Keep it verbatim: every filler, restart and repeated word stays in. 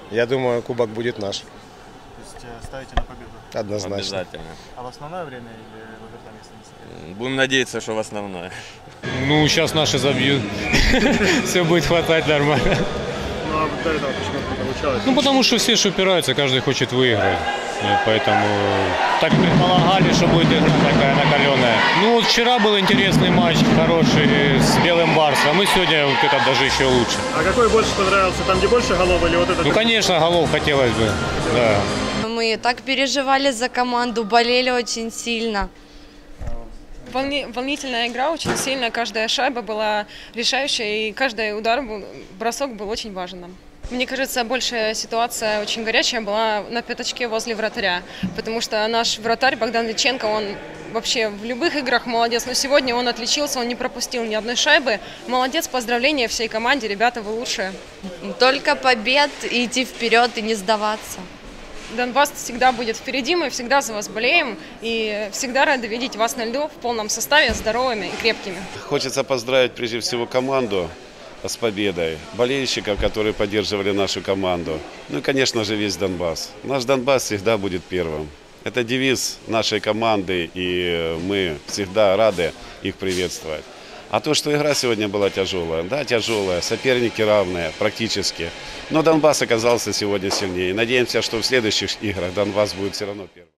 Я думаю, кубок будет наш. То есть ставите на победу? Однозначно. Обязательно. А в основное время или в овертайме, если не секрет? Будем надеяться, что в основное. Ну, сейчас наши забьют. Все будет хватать нормально. Ну а до этого почему не получалось? Ну, потому что все же упираются, каждый хочет выиграть. И поэтому так предполагали, что будет игра такая накаленная. Ну, вот вчера был интересный матч, хороший, с Белым Барсом. И сегодня вот этот даже еще лучше. А какой больше понравился? Там, где больше голов или вот этот? Ну, конечно, голов хотелось бы. Да. Мы так переживали за команду, болели очень сильно. Волни, волнительная игра, очень сильная, каждая шайба была решающая, и каждый удар, был, бросок был очень важен нам. Мне кажется, большая ситуация очень горячая была на пятачке возле вратаря, потому что наш вратарь Богдан Личенко, он вообще в любых играх молодец, но сегодня он отличился, он не пропустил ни одной шайбы. Молодец, поздравления всей команде, ребята, вы лучшие. Только побед, и идти вперед и не сдаваться. Донбасс всегда будет впереди, мы всегда за вас болеем и всегда рады видеть вас на льду в полном составе, здоровыми и крепкими. Хочется поздравить прежде всего команду с победой, болельщиков, которые поддерживали нашу команду, ну и, конечно же, весь Донбасс. Наш Донбасс всегда будет первым. Это девиз нашей команды, и мы всегда рады их приветствовать. А то, что игра сегодня была тяжелая, да, тяжелая, соперники равные практически. Но Донбасс оказался сегодня сильнее. Надеемся, что в следующих играх Донбасс будет все равно первым.